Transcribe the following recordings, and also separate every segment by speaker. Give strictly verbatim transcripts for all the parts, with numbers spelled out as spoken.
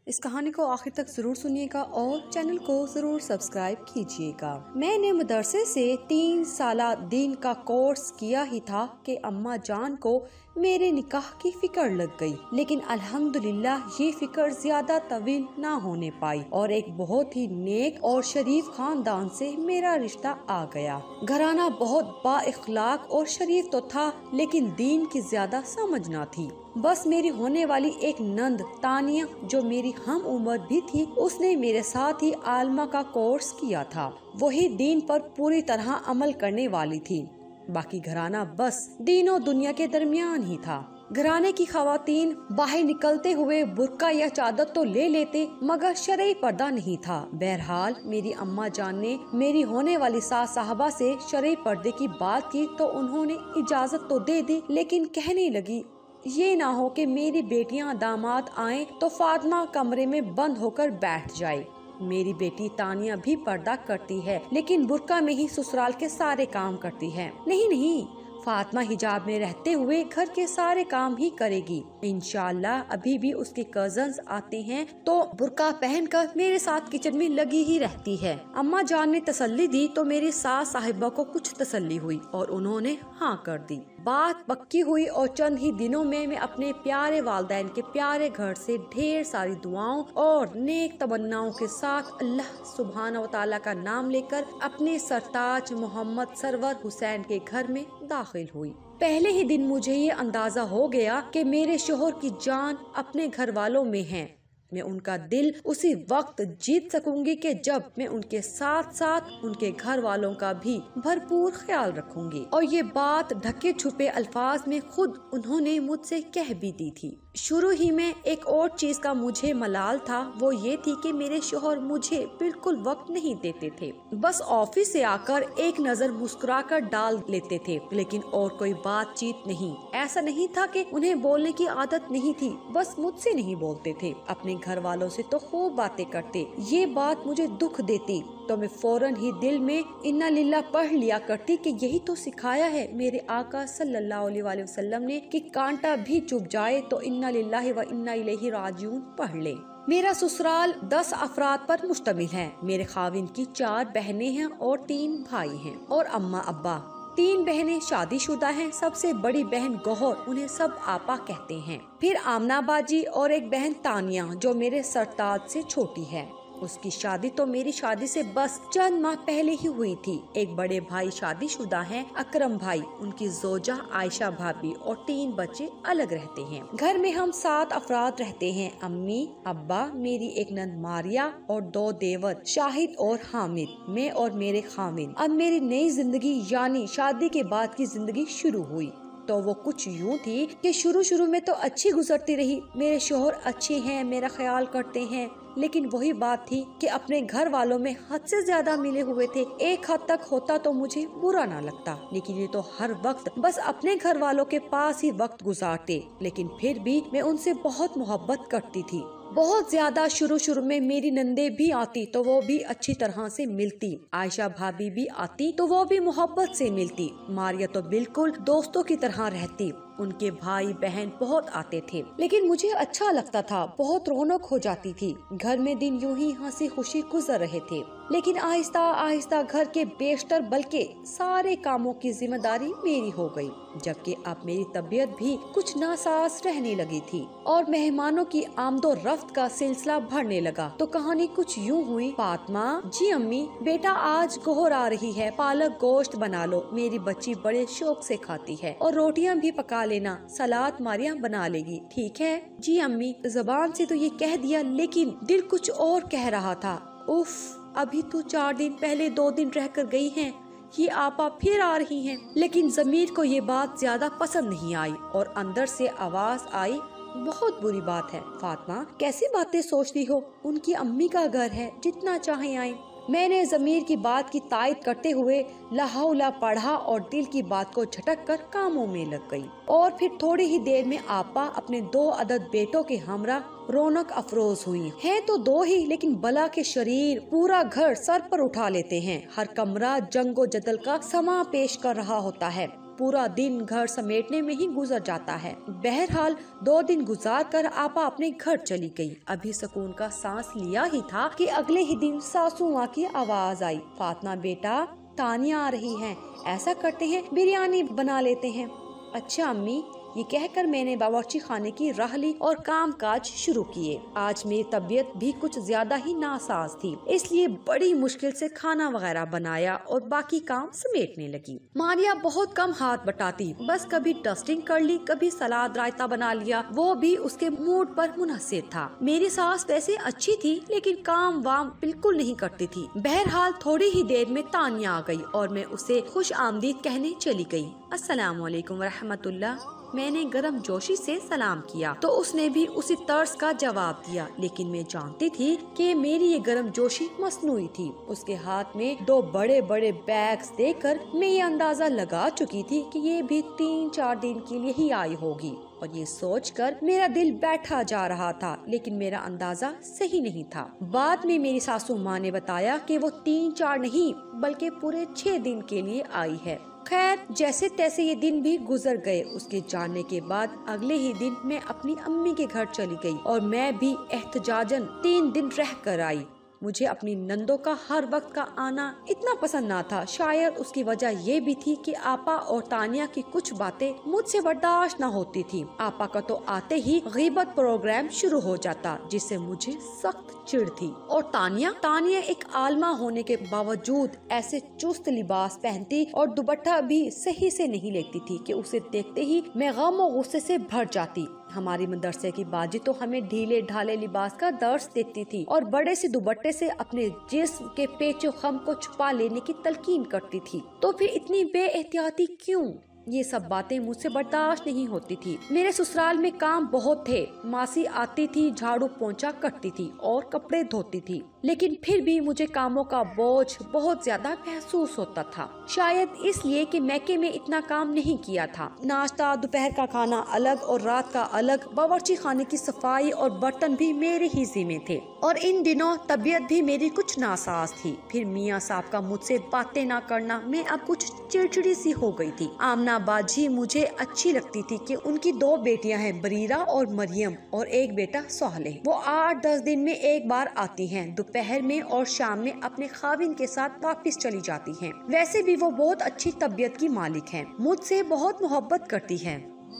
Speaker 1: इस कहानी को आखिर तक जरूर सुनिएगा और चैनल को जरूर सब्सक्राइब कीजिएगा। मैंने मदरसे से तीन साला दिन का कोर्स किया ही था कि अम्मा जान को मेरे निकाह की फिक्र लग गई, लेकिन अल्हम्दुलिल्लाह ये फिक्र ज्यादा तवील ना होने पाई और एक बहुत ही नेक और शरीफ खानदान से मेरा रिश्ता आ गया। घराना बहुत बाइखलाक और शरीफ तो था, लेकिन दीन की ज्यादा समझ ना थी। बस मेरी होने वाली एक नंद तानिया, जो मेरी हम उम्र भी थी, उसने मेरे साथ ही आलमा का कोर्स किया था। वही दीन पर पूरी तरह अमल करने वाली थी। बाकी घराना बस दीनों दुनिया के दरमियान ही था। घराने की खवातीन बाहर निकलते हुए बुर्का या चादर तो ले लेते, मगर शरई पर्दा नहीं था। बहरहाल मेरी अम्मा जान ने मेरी होने वाली सास साहबा से शरई पर्दे की बात की तो उन्होंने इजाजत तो दे दी, लेकिन कहने लगी ये ना हो कि मेरी बेटियां दामाद आए तो फातिमा कमरे में बंद होकर बैठ जाए। मेरी बेटी तानिया भी पर्दा करती है, लेकिन बुर्का में ही ससुराल के सारे काम करती है। नहीं नहीं, फातिमा हिजाब में रहते हुए घर के सारे काम ही करेगी। इंशाल्लाह अभी भी उसके कजन्स आते हैं तो बुर्का पहनकर मेरे साथ किचन में लगी ही रहती है। अम्मा जान ने तसल्ली दी तो मेरी सास साहिबा को कुछ तसल्ली हुई और उन्होंने हाँ कर दी। बात पक्की हुई और चंद ही दिनों में मैं अपने प्यारे वालिदैन के प्यारे घर से ढेर सारी दुआओं और नेक तमन्नाओं के साथ अल्लाह सुब्हान व तआला का नाम लेकर अपने सरताज मोहम्मद सरवर हुसैन के घर में दाखिल हुई। पहले ही दिन मुझे ये अंदाजा हो गया कि मेरे शोहर की जान अपने घर वालों में है। मैं उनका दिल उसी वक्त जीत सकूंगी कि जब मैं उनके साथ साथ उनके घर वालों का भी भरपूर ख्याल रखूंगी। और ये बात ढके छुपे अल्फाज में खुद उन्होंने मुझसे कह भी दी थी। शुरू ही में एक और चीज का मुझे मलाल था, वो ये थी कि मेरे शोहर मुझे बिल्कुल वक्त नहीं देते थे। बस ऑफिस से आकर एक नजर मुस्कुराकर डाल लेते थे, लेकिन और कोई बातचीत नहीं। ऐसा नहीं था कि उन्हें बोलने की आदत नहीं थी, बस मुझसे नहीं बोलते थे। अपने घर वालों से तो खूब बातें करते। ये बात मुझे दुख देती तो मैं फौरन ही दिल में इन्ना लिल्लाह पढ़ लिया करती कि यही तो सिखाया है मेरे आका सल्लल्लाहु अलैहि वसल्लम ने कि कांटा भी चुभ जाए तो इन्ना लिल्लाहि व इन्ना इलैहि राजिऊन पढ़ ले। मेरा ससुराल दस अफराद पर मुश्तमिल है। मेरे खाविंद की चार बहनें हैं और तीन भाई हैं और अम्मा अब्बा। तीन बहनें शादीशुदा हैं। सबसे बड़ी बहन गौहर, उन्हें सब आपा कहते हैं। फिर आमना बाजी और एक बहन तानिया जो मेरे सरताज से छोटी है। उसकी शादी तो मेरी शादी से बस चंद माह पहले ही हुई थी। एक बड़े भाई शादीशुदा हैं, अकरम भाई, उनकी जोजा आयशा भाभी और तीन बच्चे अलग रहते हैं। घर में हम सात अफराद रहते हैं। अम्मी, अब्बा, मेरी एक नंद मारिया और दो देवर शाहिद और हामिद, मैं और मेरे खामिद। अब मेरी नई जिंदगी यानी शादी के बाद की जिंदगी शुरू हुई तो वो कुछ यूँ थी कि शुरू शुरू में तो अच्छी गुजरती रही। मेरे शोहर अच्छे हैं, मेरा ख्याल करते हैं, लेकिन वही बात थी कि अपने घर वालों में हद से ज्यादा मिले हुए थे। एक हद तक होता तो मुझे बुरा ना लगता, लेकिन ये तो हर वक्त बस अपने घर वालों के पास ही वक्त गुजारते। लेकिन फिर भी मैं उनसे बहुत मोहब्बत करती थी, बहुत ज्यादा। शुरू शुरू में मेरी नंदे भी आती तो वो भी अच्छी तरह से मिलती। आयशा भाभी भी आती तो वो भी मोहब्बत से मिलती। मारिया तो बिल्कुल दोस्तों की तरह रहती। उनके भाई बहन बहुत आते थे, लेकिन मुझे अच्छा लगता था, बहुत रौनक हो जाती थी। घर में दिन यूं ही हंसी खुशी गुजर रहे थे। लेकिन आहिस्ता आहिस्ता घर के बेशतर बल्कि सारे कामों की जिम्मेदारी मेरी हो गई, जबकि अब मेरी तबीयत भी कुछ नासाज रहने लगी थी और मेहमानों की आमदो रफ्त का सिलसिला बढ़ने लगा। तो कहानी कुछ यूं हुई। फातिमा, जी अम्मी, बेटा आज गोहर आ रही है, पालक गोश्त बना लो। मेरी बच्ची बड़े शौक से खाती है और रोटियां भी पका लेना। सलाद मारिया बना लेगी, ठीक है? जी अम्मी। जबान से तो ये कह दिया, लेकिन दिल कुछ और कह रहा था। उफ, अभी तो चार दिन पहले दो दिन रहकर गई हैं, ये आपा फिर आ रही हैं। लेकिन जमीर को ये बात ज्यादा पसंद नहीं आई और अंदर से आवाज आई, बहुत बुरी बात है। फातिमा, कैसी बातें सोचती हो? उनकी अम्मी का घर है, जितना चाहे आए। मैंने जमीर की बात की तायद करते हुए लाहौला पढ़ा और दिल की बात को झटक कर कामों में लग गई। और फिर थोड़ी ही देर में आपा अपने दो अदद बेटों के हमरा रौनक अफरोज हुई। है तो दो ही, लेकिन बला के शरीर पूरा घर सर पर उठा लेते हैं। हर कमरा जंगो जदल का समा पेश कर रहा होता है। पूरा दिन घर समेटने में ही गुजर जाता है। बहरहाल दो दिन गुजार कर आपा अपने घर चली गई। अभी सुकून का सांस लिया ही था कि अगले ही दिन सासू माँ की आवाज आई, फातिमा बेटा तानिया आ रही हैं, ऐसा करते हैं बिरयानी बना लेते हैं। अच्छा अम्मी, ये कहकर मैंने बावर्ची खाने की राह ली और काम काज शुरू किए। आज मेरी तबीयत भी कुछ ज्यादा ही नासाज थी, इसलिए बड़ी मुश्किल से खाना वगैरह बनाया और बाकी काम समेटने लगी। मारिया बहुत कम हाथ बटाती, बस कभी डस्टिंग कर ली, कभी सलाद रायता बना लिया, वो भी उसके मूड पर मुनहसिर था। मेरी सास वैसे अच्छी थी लेकिन काम वाम बिल्कुल नहीं करती थी। बहरहाल थोड़ी ही देर में तानिया आ गई और मैं उसे खुश आमदीद कहने चली गई। अस्सलाम वालेकुम रहमतुल्लाह। मैंने गर्म जोशी से सलाम किया तो उसने भी उसी तर्ज का जवाब दिया, लेकिन मैं जानती थी कि मेरी ये गर्म जोशी मसनूई थी। उसके हाथ में दो बड़े बड़े बैग्स देखकर मैं ये अंदाजा लगा चुकी थी कि ये भी तीन चार दिन के लिए ही आई होगी, और ये सोचकर मेरा दिल बैठा जा रहा था, लेकिन मेरा अंदाजा सही नहीं था। बाद में मेरी सासू माँ ने बताया कि वो तीन चार नहीं बल्कि पूरे छह दिन के लिए आई है। खैर जैसे तैसे ये दिन भी गुजर गए। उसके जाने के बाद अगले ही दिन मैं अपनी अम्मी के घर चली गई और मैं भी एहतजाजन तीन दिन रह कर आई। मुझे अपनी नंदों का हर वक्त का आना इतना पसंद ना था। शायद उसकी वजह ये भी थी कि आपा और तानिया की कुछ बातें मुझसे बर्दाश्त न होती थी। आपा का तो आते ही गीबत प्रोग्राम शुरू हो जाता, जिससे मुझे सख्त चिढ़ थी। और तानिया तानिया एक आलमा होने के बावजूद ऐसे चुस्त लिबास पहनती और दुपट्टा भी सही से नहीं लेती थी कि उसे देखते ही मैं गम और गुस्से से भर जाती। हमारी मदरसे की बाजी तो हमें ढीले ढाले लिबास का दर्स देती थी और बड़े से दुपट्टे से अपने जिस्म के पेचो खम को छुपा लेने की तलकीन करती थी। तो फिर इतनी बेएहतियाती क्यों? ये सब बातें मुझसे बर्दाश्त नहीं होती थी। मेरे ससुराल में काम बहुत थे। मासी आती थी, झाड़ू पोंछा करती थी और कपड़े धोती थी, लेकिन फिर भी मुझे कामों का बोझ बहुत ज्यादा महसूस होता था। शायद इसलिए कि मैके में इतना काम नहीं किया था। नाश्ता, दोपहर का खाना अलग और रात का अलग। बावर्ची खाने की सफाई और बर्तन भी मेरे ही जिम्मे थे। और इन दिनों तबीयत भी मेरी कुछ नासाज थी। फिर मियाँ साहब का मुझसे बातें ना करना, मैं अब कुछ चिड़चिड़ी सी हो गई थी। आमना बाजी मुझे अच्छी लगती थी कि उनकी दो बेटियां हैं, बरीरा और मरियम, और एक बेटा सोहले। वो आठ दस दिन में एक बार आती हैं। दोपहर में और शाम में अपने खाविन के साथ वापस चली जाती हैं। वैसे भी वो बहुत अच्छी तबीयत की मालिक हैं, मुझसे बहुत मोहब्बत करती हैं।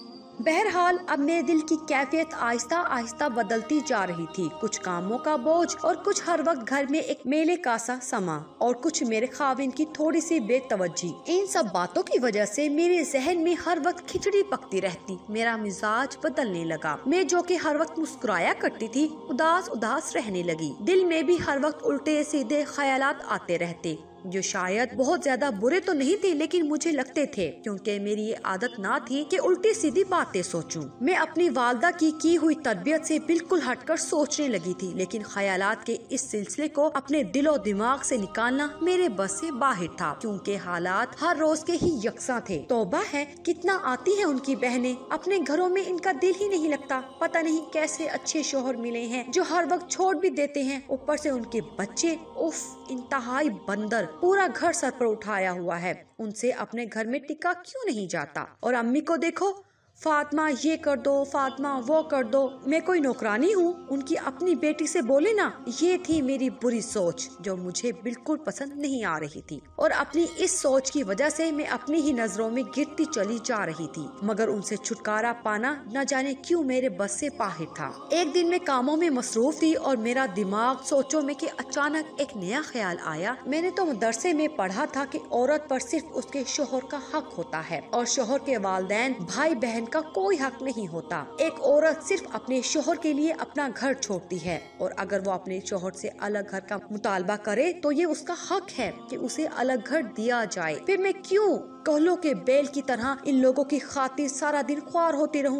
Speaker 1: बहरहाल अब मेरे दिल की कैफियत आहिस्ता आहिस्ता बदलती जा रही थी। कुछ कामों का बोझ और कुछ हर वक्त घर में एक मेले का सा समा और कुछ मेरे खाविन की थोड़ी सी बेतवज्जी। इन सब बातों की वजह से मेरे जहन में हर वक्त खिचड़ी पकती रहती। मेरा मिजाज बदलने लगा। मैं जो कि हर वक्त मुस्कुराया करती थी, उदास उदास रहने लगी। दिल में भी हर वक्त उल्टे सीधे ख्यालात आते रहते, जो शायद बहुत ज्यादा बुरे तो नहीं थे, लेकिन मुझे लगते थे, क्योंकि मेरी ये आदत ना थी कि उल्टी सीधी बातें सोचूं। मैं अपनी वालदा की की हुई तरबियत से बिल्कुल हटकर सोचने लगी थी, लेकिन ख्यालात के इस सिलसिले को अपने दिलो दिमाग से निकालना मेरे बस से बाहर था, क्योंकि हालात हर रोज के ही यकसा थे। तौबा है, कितना आती है उनकी बहनें, अपने घरों में इनका दिल ही नहीं लगता। पता नहीं कैसे अच्छे शोहर मिले हैं जो हर वक्त छोड़ भी देते हैं। ऊपर से उनके बच्चे, उफ, इंतहाई बंदर, पूरा घर सर पर उठाया हुआ है। उनसे अपने घर में टिका क्यों नहीं जाता? और अम्मी को देखो, फातिमा ये कर दो, फातिमा वो कर दो। मैं कोई नौकरानी हूँ? उनकी अपनी बेटी से बोले ना। ये थी मेरी बुरी सोच जो मुझे बिल्कुल पसंद नहीं आ रही थी, और अपनी इस सोच की वजह से मैं अपनी ही नजरों में गिरती चली जा रही थी। मगर उनसे छुटकारा पाना न जाने क्यों मेरे बस से बाहर था। एक दिन मैं कामों में मसरूफ थी और मेरा दिमाग सोचों में कि अचानक एक नया ख्याल आया। मैंने तो मदरसे में पढ़ा था कि औरत पर सिर्फ उसके शोहर का हक होता है और शोहर के वालिदैन, भाई बहन का कोई हक नहीं होता। एक औरत सिर्फ अपने शोहर के लिए अपना घर छोड़ती है, और अगर वो अपने शोहर से अलग घर का मुतालबा करे तो ये उसका हक है कि उसे अलग घर दिया जाए। फिर मैं क्यों कहलों के बैल की तरह इन लोगों की खातिर सारा दिन ख्वार होती रहूं?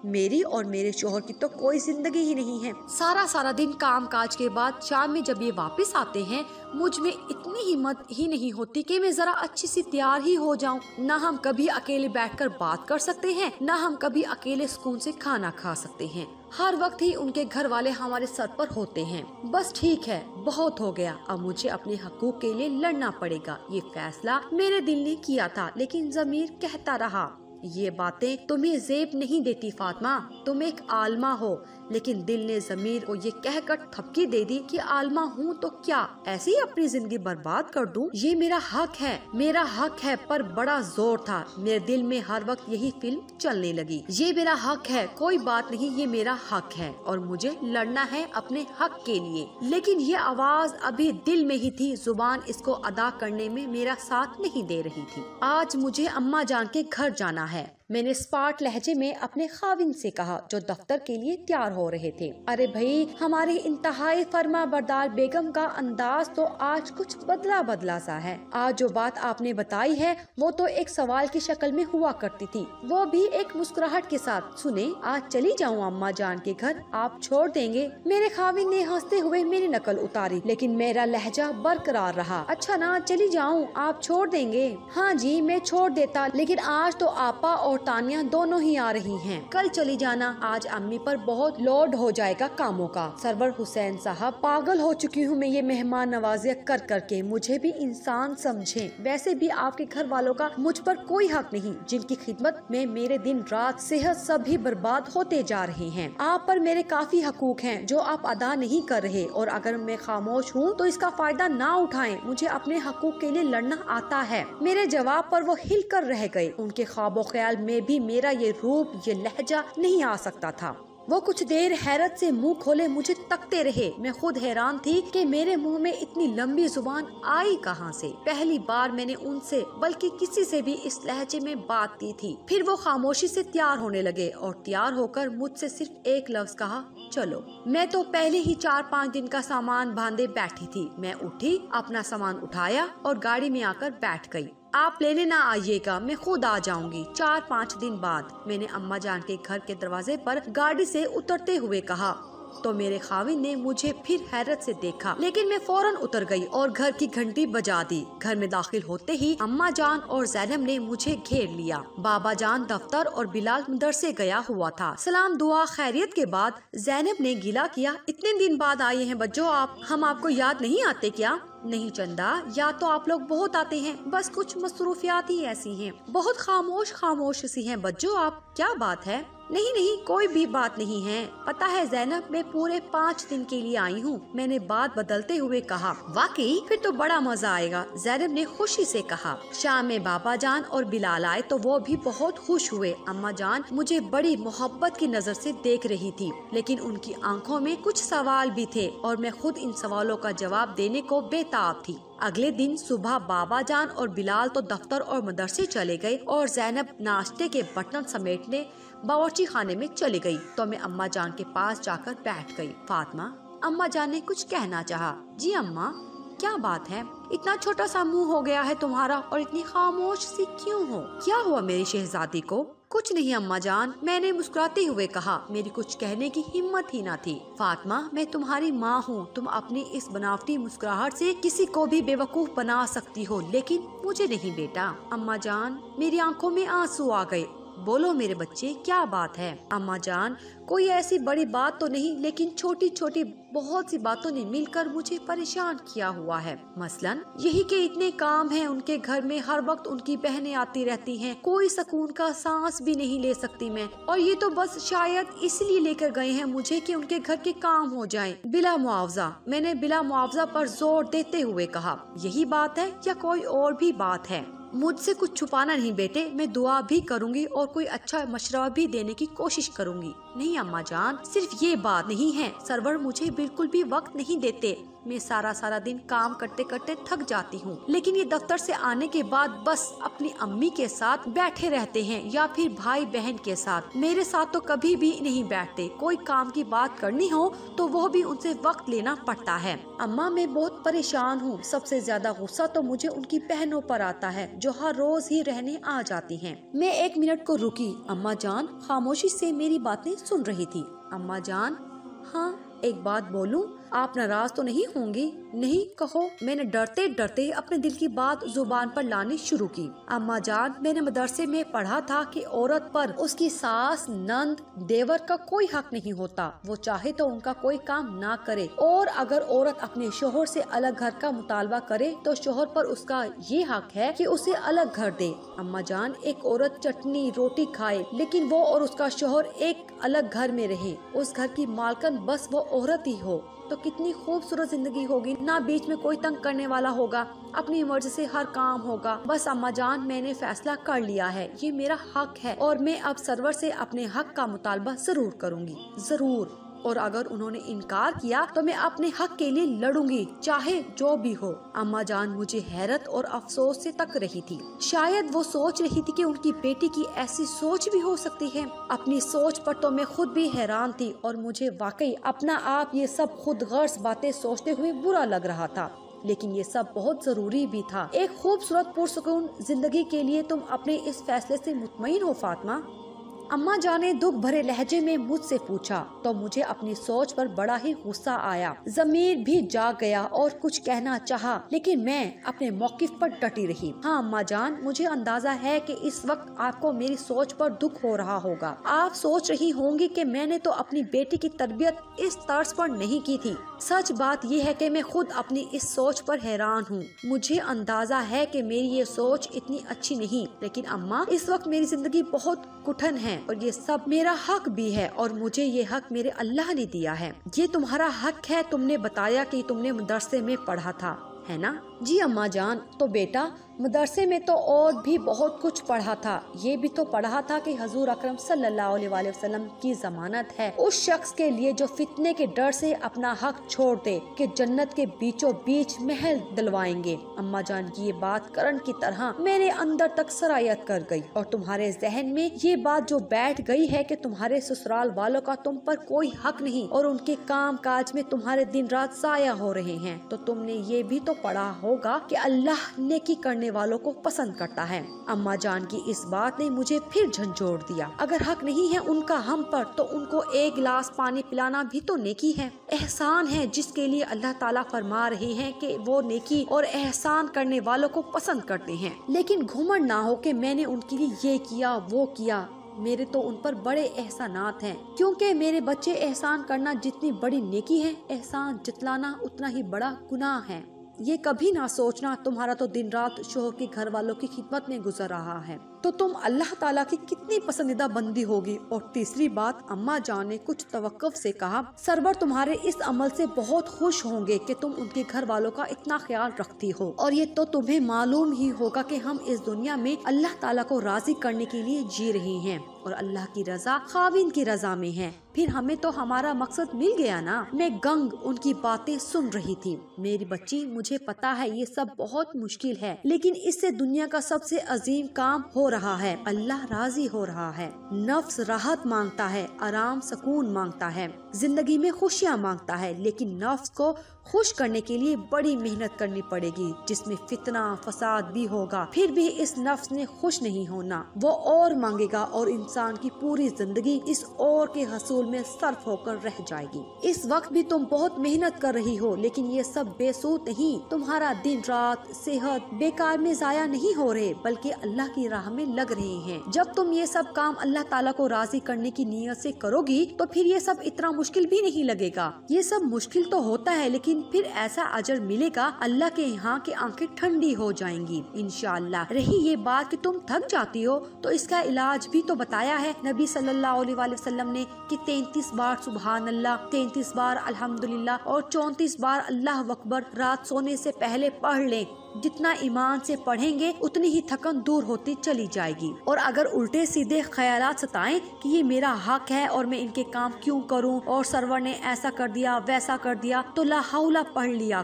Speaker 1: मेरी और मेरे शोहर की तो कोई जिंदगी ही नहीं है। सारा सारा दिन काम काज के बाद शाम में जब ये वापस आते हैं, मुझ में इतनी हिम्मत ही नहीं होती कि मैं जरा अच्छी सी तैयार ही हो जाऊं। ना हम कभी अकेले बैठकर बात कर सकते हैं, ना हम कभी अकेले सुकून से खाना खा सकते हैं। हर वक्त ही उनके घर वाले हमारे सर पर होते हैं। बस ठीक है, बहुत हो गया, अब मुझे अपने हकूक के लिए लड़ना पड़ेगा। ये फैसला मेरे दिल ने किया था, लेकिन ज़मीर कहता रहा। ये बातें तुम्हें ज़ेब नहीं देती फातिमा, तुम एक आलमा हो। लेकिन दिल ने ज़मीर को ये कहकर थपकी दे दी कि आलमा हूँ तो क्या, ऐसे ही अपनी जिंदगी बर्बाद कर दूं? ये मेरा हक है, मेरा हक है। पर बड़ा जोर था, मेरे दिल में हर वक्त यही फिल्म चलने लगी। ये मेरा हक है, कोई बात नहीं, ये मेरा हक है और मुझे लड़ना है अपने हक के लिए। लेकिन ये आवाज अभी दिल में ही थी, जुबान इसको अदा करने में मेरा साथ नहीं दे रही थी। आज मुझे अम्मा जान के घर जाना है, मैंने स्पार्ट लहजे में अपने खाविन से कहा, जो दफ्तर के लिए तैयार हो रहे थे। अरे भाई, हमारी इंतहाई फर्मा बरदार बेगम का अंदाज तो आज कुछ बदला बदला सा है। आज जो बात आपने बताई है वो तो एक सवाल की शक्ल में हुआ करती थी, वो भी एक मुस्कुराहट के साथ। सुने, आज चली जाऊँ अम्मा जान के घर, आप छोड़ देंगे? मेरे खाविन ने हंसते हुए मेरी नकल उतारी, लेकिन मेरा लहजा बरकरार रहा। अच्छा ना, चली जाऊँ, आप छोड़ देंगे? हाँ जी, मैं छोड़ देता, लेकिन आज तो आपा और तानिया दोनों ही आ रही हैं। कल चली जाना, आज अम्मी पर बहुत लोड हो जाएगा कामों का। सरवर हुसैन साहब, पागल हो चुकी हूँ मैं ये मेहमान नवाजिया कर करके, मुझे भी इंसान समझें। वैसे भी आपके घर वालों का मुझ पर कोई हक नहीं, जिनकी खिदमत में मेरे दिन रात सेहत सभी बर्बाद होते जा रहे हैं। आप पर मेरे काफी हकूक हैं जो आप अदा नहीं कर रहे, और अगर मैं खामोश हूँ तो इसका फायदा ना उठाएं। मुझे अपने हकूक के लिए लड़ना आता है। मेरे जवाब पर वो हिल कर रह गए। उनके ख्वाबो ख्याल में भी मेरा ये रूप, ये लहजा नहीं आ सकता था। वो कुछ देर हैरत से मुंह खोले मुझे तकते रहे। मैं खुद हैरान थी कि मेरे मुंह में इतनी लंबी जुबान आई कहाँ से। पहली बार मैंने उनसे, बल्कि किसी से भी इस लहजे में बात की थी। फिर वो खामोशी से तैयार होने लगे और तैयार होकर मुझसे सिर्फ एक लफ्ज कहा, चलो। मैं तो पहले ही चार पाँच दिन का सामान बांधे बैठी थी। मैं उठी, अपना सामान उठाया और गाड़ी में आकर बैठ गई। आप लेने ना आइएगा, मैं खुद आ जाऊंगी चार पाँच दिन बाद, मैंने अम्मा जान के घर के दरवाजे पर गाड़ी से उतरते हुए कहा। तो मेरे खाविन ने मुझे फिर हैरत से देखा, लेकिन मैं फौरन उतर गई और घर की घंटी बजा दी। घर में दाखिल होते ही अम्मा जान और ज़ैनब ने मुझे घेर लिया। बाबा जान दफ्तर और बिलाल मदरसे गया हुआ था। सलाम दुआ खैरियत के बाद ज़ैनब ने गिला किया, इतने दिन बाद आए हैं बच्चों आप, हम आपको याद नहीं आते क्या? नहीं चंदा, या तो आप लोग बहुत आते हैं, बस कुछ मसरूफियात ही ऐसी हैं। बहुत खामोश खामोश सी हैं बच्चों आप, क्या बात है? नहीं नहीं, कोई भी बात नहीं है। पता है ज़ैनब, मैं पूरे पाँच दिन के लिए आई हूँ, मैंने बात बदलते हुए कहा। वाकई, फिर तो बड़ा मजा आएगा, ज़ैनब ने खुशी से कहा। शाम में बाबा जान और बिलाल आए तो वो भी बहुत खुश हुए। अम्मा जान मुझे बड़ी मोहब्बत की नजर से देख रही थी, लेकिन उनकी आंखों में कुछ सवाल भी थे और मैं खुद इन सवालों का जवाब देने को बेताब थी। अगले दिन सुबह बाबा जान और बिलाल तो दफ्तर और मदरसे चले गए और ज़ैनब नाश्ते के बर्तन समेटने बावर्ची खाने में चली गई। तो मैं अम्मा जान के पास जाकर बैठ गई। फातिमा, अम्मा जान ने कुछ कहना चाहा। जी अम्मा, क्या बात है? इतना छोटा सा मुंह हो गया है तुम्हारा और इतनी खामोश सी क्यों हो? क्या हुआ मेरी शहजादी को? कुछ नहीं अम्मा जान, मैंने मुस्कुराते हुए कहा। मेरी कुछ कहने की हिम्मत ही न थी। फातिमा, मैं तुम्हारी माँ हूँ, तुम अपनी इस बनावटी मुस्कुराहट से किसी को भी बेवकूफ बना सकती हो, लेकिन मुझे नहीं बेटा। अम्मा जान, मेरी आंखों में आंसू आ गए। बोलो मेरे बच्चे, क्या बात है? अम्मा जान, कोई ऐसी बड़ी बात तो नहीं, लेकिन छोटी छोटी बहुत सी बातों ने मिलकर मुझे परेशान किया हुआ है। मसलन यही कि इतने काम हैं उनके घर में, हर वक्त उनकी बहनें आती रहती हैं, कोई सुकून का सांस भी नहीं ले सकती मैं। और ये तो बस शायद इसलिए लेकर गए हैं मुझे कि उनके घर के काम हो जाएं बिला मुआवजा। मैंने बिला मुआवजा पर जोर देते हुए कहा। यही बात है या कोई और भी बात है? मुझसे कुछ छुपाना नहीं बेटे, मैं दुआ भी करूंगी और कोई अच्छा मशवरा भी देने की कोशिश करूंगी। नहीं अम्मा जान, सिर्फ ये बात नहीं है, सरवर मुझे बिल्कुल भी वक्त नहीं देते। मैं सारा सारा दिन काम करते करते थक जाती हूँ, लेकिन ये दफ्तर से आने के बाद बस अपनी अम्मी के साथ बैठे रहते हैं या फिर भाई बहन के साथ। मेरे साथ तो कभी भी नहीं बैठते। कोई काम की बात करनी हो तो वो भी उनसे वक्त लेना पड़ता है। अम्मा, मैं बहुत परेशान हूँ। सबसे ज्यादा गुस्सा तो मुझे उनकी बहनों पर आता है जो हर रोज ही रहने आ जाती हैं। मैं एक मिनट को रुकी। अम्मा जान खामोशी से मेरी बातें सुन रही थी। अम्मा जान, हाँ एक बात बोलूं, आप नाराज तो नहीं होंगी? नहीं, कहो। मैंने डरते डरते अपने दिल की बात जुबान पर लानी शुरू की। अम्मा जान, मैंने मदरसे में पढ़ा था कि औरत पर उसकी सास, नंद, देवर का कोई हक नहीं होता। वो चाहे तो उनका कोई काम ना करे, और अगर औरत अपने शोहर से अलग घर का मुतालबा करे तो शोहर पर उसका ये हक है कि उसे अलग घर दे। अम्मा जान, एक औरत चटनी रोटी खाए लेकिन वो और उसका शोहर एक अलग घर में रहे, उस घर की मालकन बस वो औरत ही हो, तो कितनी खूबसूरत जिंदगी होगी। ना बीच में कोई तंग करने वाला होगा, अपनी मर्जी से हर काम होगा। बस अम्मा जान, मैंने फैसला कर लिया है, ये मेरा हक है और मैं अब सरवर से अपने हक का मुतालबा जरूर करूंगी, जरूर। और अगर उन्होंने इनकार किया तो मैं अपने हक के लिए लड़ूंगी, चाहे जो भी हो। अम्मा जान मुझे हैरत और अफसोस से तक रही थी। शायद वो सोच रही थी कि उनकी बेटी की ऐसी सोच भी हो सकती है। अपनी सोच पर तो मैं खुद भी हैरान थी और मुझे वाकई अपना आप ये सब खुद गर्ज बातें सोचते हुए बुरा लग रहा था, लेकिन ये सब बहुत जरूरी भी था। एक खूबसूरत पुरसुकून जिंदगी के लिए तुम अपने इस फैसले से मुतमईन हो फातिमा? अम्मा जान ने दुख भरे लहजे में मुझसे पूछा तो मुझे अपनी सोच पर बड़ा ही गुस्सा आया। ज़मीर भी जाग गया और कुछ कहना चाहा, लेकिन मैं अपने मौकिफ पर डटी रही। हाँ अम्मा जान, मुझे अंदाजा है कि इस वक्त आपको मेरी सोच पर दुख हो रहा होगा। आप सोच रही होंगी कि मैंने तो अपनी बेटी की तरबियत इस तर्ज पर नहीं की थी। सच बात यह है कि मैं खुद अपनी इस सोच पर हैरान हूँ। मुझे अंदाजा है कि मेरी ये सोच इतनी अच्छी नहीं, लेकिन अम्मा इस वक्त मेरी जिंदगी बहुत कठिन है और ये सब मेरा हक भी है और मुझे ये हक मेरे अल्लाह ने दिया है। ये तुम्हारा हक है। तुमने बताया कि तुमने मदरसे में पढ़ा था, है ना? जी अम्मा जान। तो बेटा मदरसे में तो और भी बहुत कुछ पढ़ा था। ये भी तो पढ़ा था कि हजूर अकरम सल्लल्लाहु अलैहि वसल्लम की जमानत है उस शख्स के लिए जो फितने के डर से अपना हक छोड़ दे कि जन्नत के बीचों बीच महल दिलवाएंगे। अम्मा जान की ये बात करंट की तरह मेरे अंदर तक सरायत कर गई और तुम्हारे जहन में ये बात जो बैठ गई है कि तुम्हारे ससुराल वालों का तुम पर कोई हक नहीं और उनके काम काज में तुम्हारे दिन रात जाया हो रहे हैं, तो तुमने ये भी तो पढ़ा होगा कि अल्लाह नेकी करने वालों को पसंद करता है। अम्मा जान की इस बात ने मुझे फिर झंझोड़ दिया। अगर हक नहीं है उनका हम पर, तो उनको एक गिलास पानी पिलाना भी तो नेकी है, एहसान है, जिसके लिए अल्लाह ताला फरमा रहे हैं कि वो नेकी और एहसान करने वालों को पसंद करते हैं। लेकिन घुमंड ना हो कि मैंने उनके लिए ये किया वो किया। मेरे तो उन पर बड़े एहसानात हैं, क्योंकि मेरे बच्चे एहसान करना जितनी बड़ी नेकी है, एहसान जतलाना उतना ही बड़ा गुनाह है। ये कभी ना सोचना तुम्हारा तो दिन रात शोहर के घर वालों की खिदमत में गुजर रहा है, तो तुम अल्लाह ताला की कितनी पसंदीदा बंदी होगी। और तीसरी बात, अम्मा जान ने कुछ तवक्कुफ से कहा, सरवर तुम्हारे इस अमल से बहुत खुश होंगे कि तुम उनके घर वालों का इतना ख्याल रखती हो, और ये तो तुम्हें मालूम ही होगा कि हम इस दुनिया में अल्लाह ताला को राजी करने के लिए जी रहे हैं और अल्लाह की रजा खाविन की रजा में है। फिर हमें तो हमारा मकसद मिल गया ना। मैं गंग उनकी बातें सुन रही थी। मेरी बच्ची, मुझे पता है ये सब बहुत मुश्किल है, लेकिन इससे दुनिया का सबसे अजीम काम हो रहा है। अल्लाह राजी हो रहा है। नफ्स राहत मांगता है, आराम सुकून मांगता है, जिंदगी में खुशियाँ मांगता है, लेकिन नफ्स को खुश करने के लिए बड़ी मेहनत करनी पड़ेगी, जिसमें फितना फसाद भी होगा। फिर भी इस नफ्स ने खुश नहीं होना, वो और मांगेगा और इंसान की पूरी जिंदगी इस और के हसूल में सर्फ होकर रह जाएगी। इस वक्त भी तुम बहुत मेहनत कर रही हो, लेकिन ये सब बेसूद नहीं। तुम्हारा दिन रात सेहत बेकार में जाया नहीं हो रहे, बल्कि अल्लाह की राह में लग रहे हैं। जब तुम ये सब काम अल्लाह ताला को राजी करने की नीयत से करोगी, तो फिर ये सब इतना मुश्किल भी नहीं लगेगा। ये सब मुश्किल तो होता है, लेकिन फिर ऐसा अजर मिलेगा, अल्लाह के यहाँ की आंखें ठंडी हो जाएंगी इंशाअल्लाह। रही ये बात कि तुम थक जाती हो, तो इसका इलाज भी तो बताया है नबी सल्लल्लाहु अलैहि वसल्लम ने कि तैंतीस बार सुबहान अल्लाह, तैंतीस बार अल्हम्दुलिल्लाह और चौंतीस बार अल्लाह अकबर रात सोने से पहले पढ़ लें। जितना ईमान से पढ़ेंगे उतनी ही थकन दूर होती चली जाएगी। और अगर उल्टे सीधे ख्यालात सताएं कि ये मेरा हक है और मैं इनके काम क्यों करूं और सरवर ने ऐसा कर दिया वैसा कर दिया, तो ला हौला पढ़ लिया करो।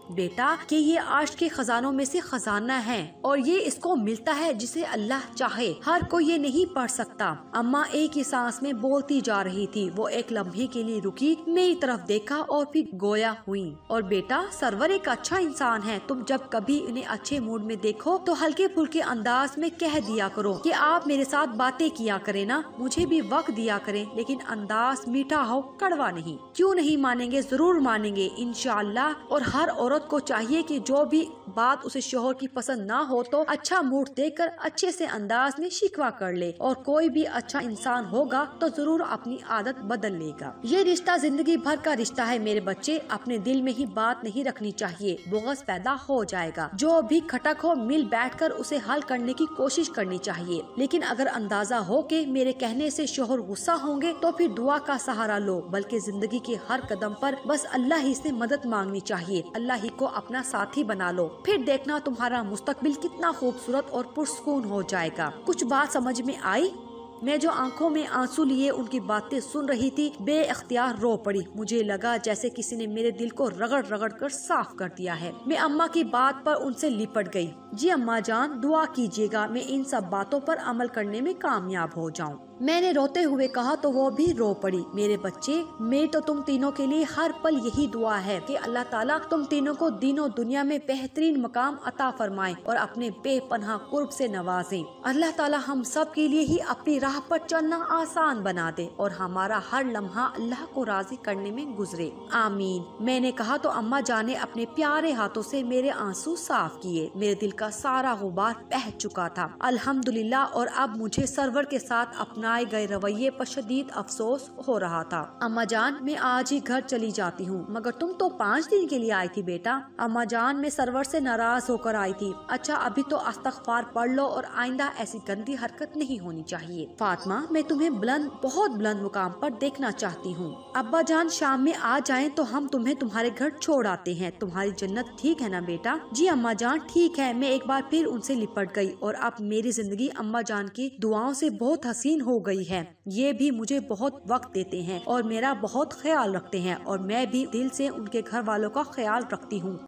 Speaker 1: बेटा कि ये आर्श के खजानों में से खजाना है और ये इसको मिलता है जिसे अल्लाह चाहे, हर कोई ये नहीं पढ़ सकता। अम्मा एक ही सांस में बोलती जा रही थी। वो एक लम्हे के लिए रुकी, मेरी तरफ देखा और फिर गोया हुई। और बेटा सरवर एक अच्छा इंसान है, तुम जब कभी उन्हें अच्छे मूड में देखो तो हल्के फुल्के अंदाज में कह दिया करो कि आप मेरे साथ बातें किया करें ना, मुझे भी वक्त दिया करें, लेकिन अंदाज मीठा हो, कड़वा नहीं। क्यों नहीं मानेंगे, जरूर मानेंगे इंशाअल्लाह। और हर औरत को चाहिए कि जो भी बात उसे शोहर की पसंद ना हो तो अच्छा मूड देकर अच्छे से अंदाज में शिकवा कर ले, और कोई भी अच्छा इंसान होगा तो जरूर अपनी आदत बदल लेगा। ये रिश्ता जिंदगी भर का रिश्ता है मेरे बच्चे, अपने दिल में ही बात नहीं रखनी चाहिए, बुग़्ज़ पैदा हो जाएगा। जो भी खटक हो मिल बैठकर उसे हल करने की कोशिश करनी चाहिए, लेकिन अगर अंदाजा हो कि मेरे कहने से शोहर गुस्सा होंगे तो फिर दुआ का सहारा लो, बल्कि जिंदगी के हर कदम पर बस अल्लाह ही से मदद मांगनी चाहिए। अल्लाह ही को अपना साथी बना लो, फिर देखना तुम्हारा मुस्तकबिल कितना खूबसूरत और पुरसकून हो जाएगा। कुछ बात समझ में आई? मैं जो आंखों में आंसू लिए उनकी बातें सुन रही थी, बेअख्तियार रो पड़ी। मुझे लगा जैसे किसी ने मेरे दिल को रगड़ रगड़ कर साफ कर दिया है। मैं अम्मा की बात पर उनसे लिपट गई। जी अम्मा जान, दुआ कीजिएगा मैं इन सब बातों पर अमल करने में कामयाब हो जाऊं। मैंने रोते हुए कहा तो वो भी रो पड़ी। मेरे बच्चे, मेरी तो तुम तीनों के लिए हर पल यही दुआ है कि अल्लाह ताला तुम तीनों को दीनों दुनिया में बेहतरीन मकाम अता फरमाए और अपने बेपनाह कुर्ब से नवाजें। अल्लाह ताला हम सब के लिए ही अपनी राह पर चलना आसान बना दे और हमारा हर लम्हा अल्लाह को राजी करने में गुजरे, आमीन। मैंने कहा तो अम्मा जान ने अपने प्यारे हाथों से मेरे आंसू साफ किए। मेरे दिल का सारा गुबार बह चुका था अल्हम्दुलिल्लाह, और अब मुझे सरवर के साथ अपना आए गए रवैये पर शदीद अफसोस हो रहा था। अम्मा जान मैं आज ही घर चली जाती हूँ, मगर तुम तो पाँच दिन के लिए आई थी बेटा। अम्मा जान मैं सरवर से नाराज होकर आई थी। अच्छा अभी तो इस्तग़फ़ार पढ़ लो और आइंदा ऐसी गंदी हरकत नहीं होनी चाहिए। फातिमा मैं तुम्हें बुलंद, बहुत बुलंद मुकाम पर देखना चाहती हूँ। अब्बा जान शाम में आ जाएं तो हम तुम्हें तुम्हारे घर छोड़ आते हैं। तुम्हारी जन्नत ठीक है ना बेटा? जी अम्मा जान ठीक है। मैं एक बार फिर उनसे लिपट गई और अब मेरी जिंदगी अम्मा जान की दुआओं से बहुत हसीन हो गई है। ये भी मुझे बहुत वक्त देते हैं और मेरा बहुत ख्याल रखते हैं, और मैं भी दिल से उनके घर वालों का ख्याल रखती हूँ।